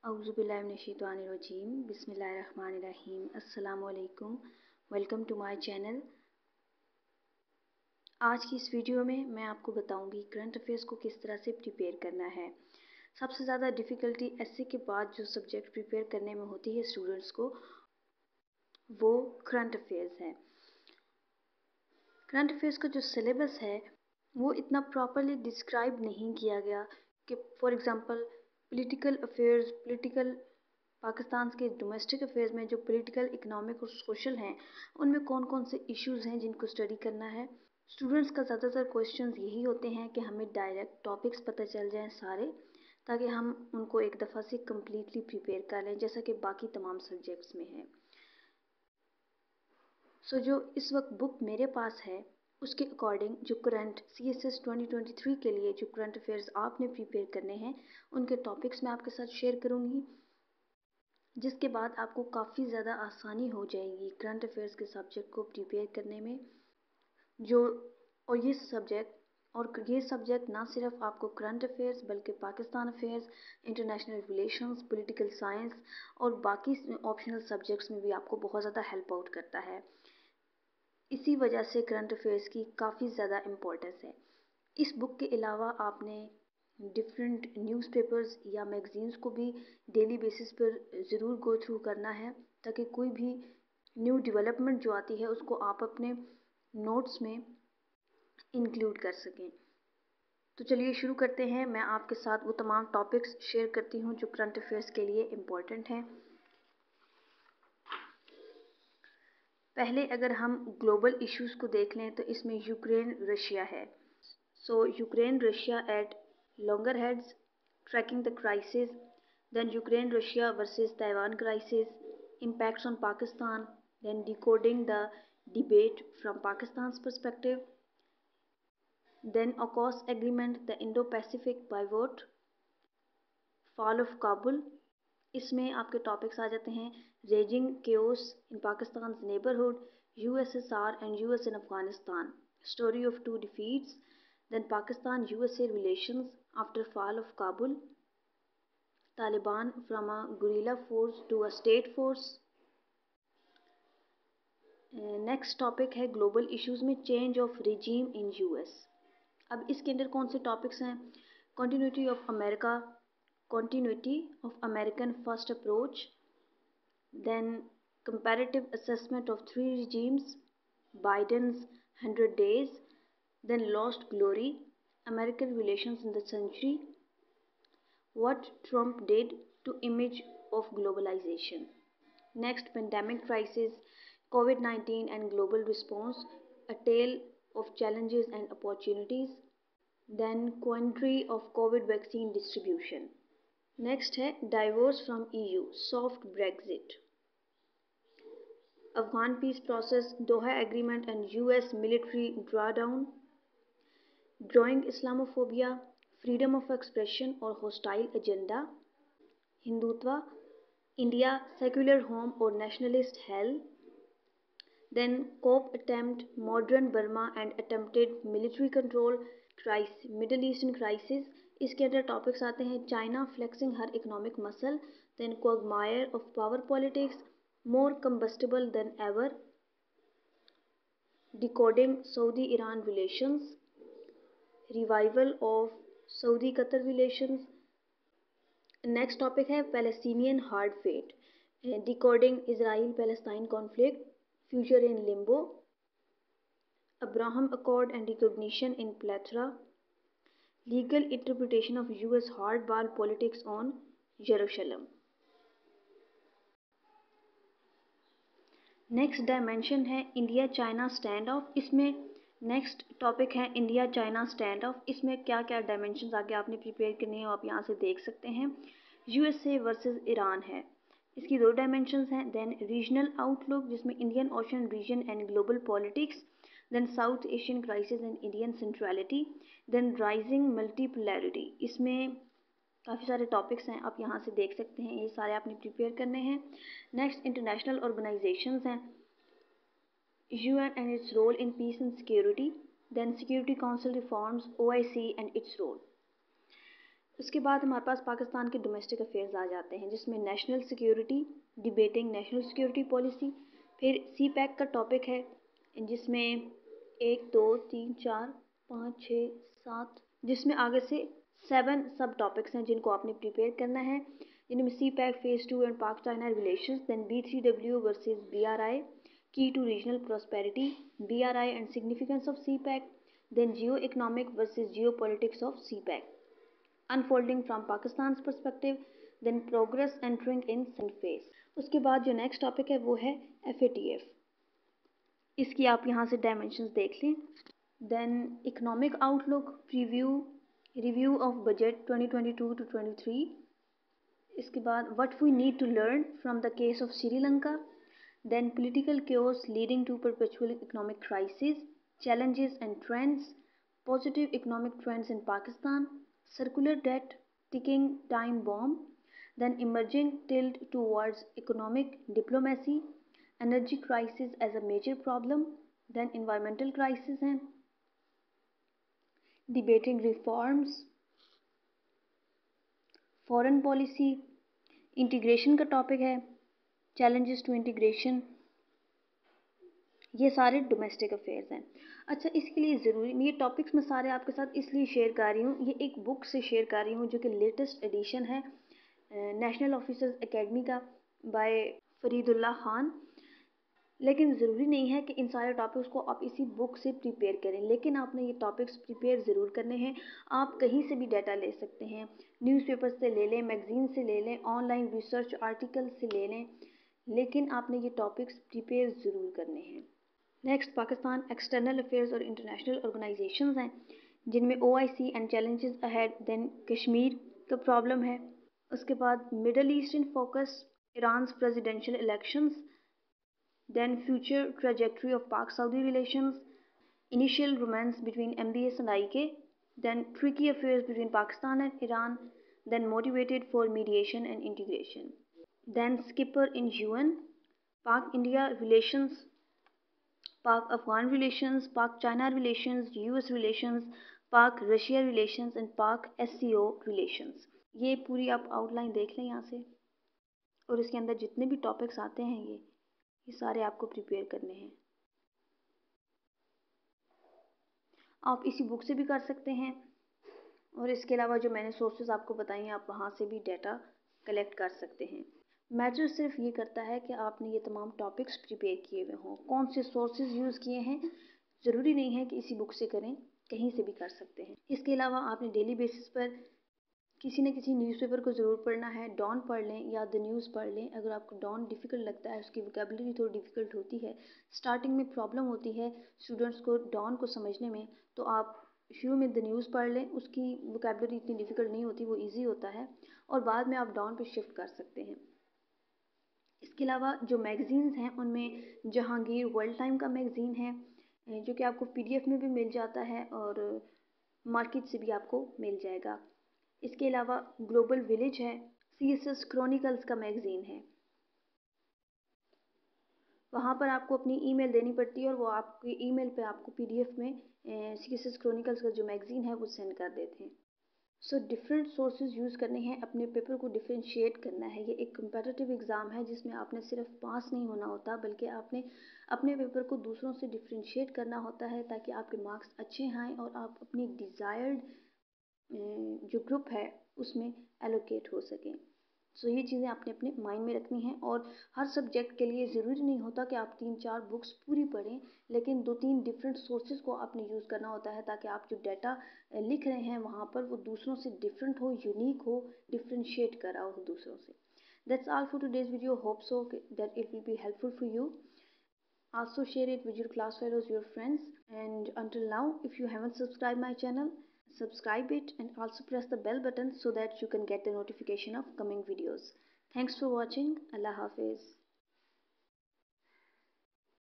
औज़ुबिल्लाहिमिनश्शैतानिर्रजीम बिस्मिल्लाहिर्रहमानिर्रहीम अस्सलामुअलैकुम। Welcome to my channel. आज की इस वीडियो में मैं आपको बताऊंगी करंट अफेयर्स को किस तरह से प्रिपेयर करना है। सबसे ज़्यादा डिफ़िकल्टी एसए के बाद जो सब्जेक्ट प्रिपेयर करने में होती है स्टूडेंट्स को, वो करंट अफेयर्स है। करंट अफेयर्स का जो सिलेबस है वो इतना प्रॉपरली डिस्क्राइब नहीं किया गया कि फॉर एग्ज़ाम्पल पाकिस्तान के डोमेस्टिक अफेयर्स में जो पॉलिटिकल, इकोनॉमिक और सोशल हैं, उनमें कौन कौन से इश्यूज़ हैं जिनको स्टडी करना है। स्टूडेंट्स का ज़्यादातर क्वेश्चंस यही होते हैं कि हमें डायरेक्ट टॉपिक्स पता चल जाएं सारे, ताकि हम उनको एक दफ़ा से कम्प्लीटली प्रिपेयर कर लें, जैसा कि बाकी तमाम सब्जेक्ट्स में है। जो इस वक्त बुक मेरे पास है उसके अकॉर्डिंग जो करंट CSS 2023 के लिए जो करंट अफेयर्स आपने प्रिपेयर करने हैं, उनके टॉपिक्स मैं आपके साथ शेयर करूँगी, जिसके बाद आपको काफ़ी ज़्यादा आसानी हो जाएगी करंट अफेयर्स के सब्जेक्ट को प्रिपेयर करने में। ये सब्जेक्ट ना सिर्फ आपको करंट अफेयर्स बल्कि Pakistan affairs, international relations, political science और बाकी ऑप्शनल सब्जेक्ट्स में भी आपको बहुत ज़्यादा हेल्प आउट करता है। इसी वजह से करंट अफेयर्स की काफ़ी ज़्यादा इम्पोर्टेंस है। इस बुक के अलावा आपने डिफरेंट न्यूज़पेपर्स या मैगज़ीन्स को भी डेली बेसिस पर ज़रूर गो थ्रू करना है, ताकि कोई भी न्यू डेवलपमेंट जो आती है उसको आप अपने नोट्स में इंक्लूड कर सकें। तो चलिए शुरू करते हैं। मैं आपके साथ वो तमाम टॉपिक्स शेयर करती हूँ जो करंट अफेयर्स के लिए इम्पोर्टेंट हैं। पहले अगर हम ग्लोबल इश्यूज़ को देख लें तो इसमें यूक्रेन रशिया है। Ukraine Russia at loggerheads, tracking the crisis, then Ukraine Russia versus Taiwan crisis, impacts on Pakistan, then decoding the debate from Pakistan's perspective, then AUKUS agreement, the Indo-Pacific pivot, fall of Kabul। इसमें आपके topics आ जाते हैं raging chaos in Pakistan's neighborhood, USSR and US in Afghanistan, story of two defeats, then Pakistan USA relations after fall of Kabul, Taliban from a guerrilla force to a state force। Next topic है global issues में change of regime in US। अब इसके अंदर कौन से topics हैं? Continuity of American first approach, then comparative assessment of 3 regimes, Biden's 100 days, then lost glory, American relations in the century, what Trump did to image of globalization। Next, pandemic crisis, COVID-19 and global response, a tale of challenges and opportunities, then quandary of COVID vaccine distribution। Next है divorce from EU, soft Brexit, Afghan peace process, Doha agreement and US military drawdown, growing Islamophobia, freedom of expression or hostile agenda, Hindutva, India secular home or nationalist hell, then COP attempt, modern Burma and attempted military control, Middle Eastern crisis। इसके अंदर topics आते हैं China flexing her economic muscle, then quagmire of power politics, more combustible than ever, decoding Saudi Iran relations, revival of Saudi Qatar relations। Next topic है Palestinian hard fate, decoding Israel Palestine conflict, future in limbo, Abraham accord and recognition in plethora, legal interpretation of US hardball politics on Jerusalem. Next dimension है India China standoff. इसमें next topic है India China standoff. इसमें क्या क्या dimensions आगे आपने prepare करनी है आप यहाँ से देख सकते हैं। USA वर्सेस ईरान है, इसकी 2 डायमेंशंस हैं। देन रीजनल आउटलुक, जिसमें Indian Ocean region and global politics, then South Asian crisis and Indian centrality, then rising multipolarity. इसमें काफ़ी सारे टॉपिक्स हैं, आप यहाँ से देख सकते हैं, ये सारे आपने प्रिपेयर करने हैं। नेक्स्ट इंटरनेशनल ऑर्गेनाइजेशंस हैं, UN and its role in peace and security, then Security Council reforms, OIC and its role। उसके बाद हमारे पास पाकिस्तान के डोमेस्टिक अफेयर्स आ जाते हैं, जिसमें national security, debating national security policy. फिर सी पैक का टॉपिक है, जिसमें 1 2 3 4 5 6 7, जिसमें आगे से 7 सब टॉपिक्स हैं जिनको आपने प्रिपेयर करना है, जिनमें CPEC phase 2 and Pak China relations, then B3W versus BRI, key to regional prosperity, BRI and significance of CPEC, then geoeconomic versus geopolitics of CPEC, unfolding from Pakistan's perspective, then progress entering in second phase. उसके बाद जो next topic है वो है FATF। इसकी आप यहाँ से डायमेंशंस देख लें। Then economic outlook, review of budget 2022 to 23। इसके बाद what we need to learn from the case of Sri Lanka, then political chaos leading to perpetual economic crisis, challenges and trends, positive economic trends in Pakistan, circular debt, ticking time bomb, then emerging tilt towards economic diplomacy, energy crisis as a major problem, then environmental crisis हैं, debating reforms, foreign policy, integration का topic है, challenges to integration। ये सारे domestic affairs हैं। अच्छा, इसके लिए ज़रूरी, ये टॉपिक्स मैं सारे आपके साथ इसलिए शेयर कर रही हूँ, ये एक बुक से शेयर कर रही हूँ जो कि लेटेस्ट एडिशन है नेशनल ऑफिसर्स एकेडमी का, बाय फरीदुल्लाह खान। लेकिन ज़रूरी नहीं है कि इन सारे टॉपिक्स को आप इसी बुक से प्रिपेयर करें, लेकिन आपने ये टॉपिक्स प्रिपेयर ज़रूर करने हैं। आप कहीं से भी डाटा ले सकते हैं, न्यूज़पेपर से ले लें, मैगज़ीन से ले लें, ऑनलाइन रिसर्च आर्टिकल से ले लें, लेकिन आपने ये टॉपिक्स प्रिपेयर ज़रूर करने हैं। नेक्स्ट, पाकिस्तान एक्सटर्नल अफेयर्स और इंटरनेशनल ऑर्गेनाइजेशंस हैं, जिनमें OIC and challenges ahead, then Kashmir का प्रॉब्लम है। उसके बाद Middle East in focus, Iran's presidential elections, then future trajectory of Pak Saudi relations, initial romance between MBS and IK, then tricky affairs between Pakistan and Iran, then motivated for mediation and integration, then skipper in UN, Pak India relations, Pak Afghan relations, Pak China relations, US relations, Pak Russia relations and Pak SCO relations. ये पूरी आप outline देख लें यहाँ से, और इसके अंदर जितने भी टॉपिक्स आते हैं ये सारे आपको प्रिपेयर करने हैं। आप इसी बुक से भी कर सकते हैं, और इसके अलावा जो मैंने सोर्सेज आपको बताई हैं, आप वहाँ से भी डाटा कलेक्ट कर सकते हैं। मैटर सिर्फ ये करता है कि आपने ये तमाम टॉपिक्स प्रिपेयर किए हुए हों, कौन से सोर्सेज यूज़ किए हैं। ज़रूरी नहीं है कि इसी बुक से करें, कहीं से भी कर सकते हैं। इसके अलावा आपने डेली बेसिस पर किसी न किसी न्यूज़पेपर को ज़रूर पढ़ना है। डॉन पढ़ लें या द न्यूज़ पढ़ लें। अगर आपको डॉन डिफ़िकल्ट लगता है, उसकी वोकैबुलरी थोड़ी डिफ़िकल्ट होती है, स्टार्टिंग में प्रॉब्लम होती है स्टूडेंट्स को डॉन को समझने में, तो आप शुरू में द न्यूज़ पढ़ लें, उसकी वोकैबुलरी इतनी डिफ़िकल्ट नहीं होती, वो ईजी होता है, और बाद में आप डॉन पे शिफ्ट कर सकते हैं। इसके अलावा जो मैगज़ीन्स हैं, उनमें जहांगीर वर्ल्ड टाइम का मैगज़ीन है, जो कि आपको PDF में भी मिल जाता है और मार्केट से भी आपको मिल जाएगा। इसके अलावा ग्लोबल विलेज है, CSS क्रॉनिकल्स का मैगज़ीन है। वहाँ पर आपको अपनी ईमेल देनी पड़ती है और वो आपकी ईमेल पे आपको PDF में CSS क्रॉनिकल्स का जो मैगज़ीन है वो सेंड कर देते हैं। सो डिफरेंट सोर्सेज यूज़ करने हैं, अपने पेपर को डिफ्रेंशिएट करना है। ये एक कंपेटिटिव एग्ज़ाम है जिसमें आपने सिर्फ पास नहीं होना होता, बल्कि आपने अपने पेपर को दूसरों से डिफ्रेंशिएट करना होता है, ताकि आपके मार्क्स अच्छे आएँ और आप अपनी डिज़ायर्ड जो ग्रुप है उसमें एलोकेट हो सकें। सो ये चीज़ें आपने अपने माइंड में रखनी हैं, और हर सब्जेक्ट के लिए ज़रूरी नहीं होता कि आप 3-4 बुक्स पूरी पढ़ें, लेकिन 2-3 डिफरेंट सोर्सेज को आपने यूज़ करना होता है, ताकि आप जो डाटा लिख रहे हैं वहाँ पर वो दूसरों से डिफरेंट हो, यूनिक हो, डिफ्रेंशिएट करा हो दूसरों से। That's all for today's video. Hope so that it will be helpful for you. Also share it with your class fellows, your friends, and until now, if you haven't subscribed my channel, subscribe it and also press the bell button so that you can get the notification of coming videos. Thanks for watching. Allah Hafiz.